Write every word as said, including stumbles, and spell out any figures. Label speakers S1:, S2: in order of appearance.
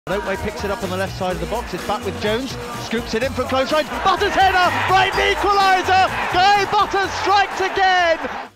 S1: Oatway picks it up on the left side of the box, it's back with Jones, scoops it in from close range, Butters header, Brighton equaliser, Guy Butters strikes again!